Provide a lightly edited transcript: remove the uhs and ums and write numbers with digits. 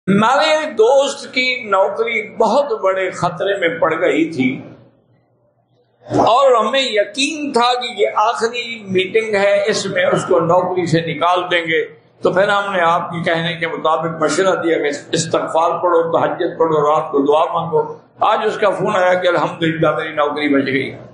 हमारे दोस्त की नौकरी बहुत बड़े खतरे में पड़ गई थी और हमें यकीन था कि ये आखिरी मीटिंग है, इसमें उसको नौकरी से निकाल देंगे। तो फिर हमने आपके कहने के मुताबिक मशवरा दिया कि इस्तिग़फ़ार पढ़ो, तहज्जुद पढ़ो, रात को दुआ मांगो। आज उसका फोन आया कि अल्हम्दुलिल्लाह मेरी नौकरी बच गई।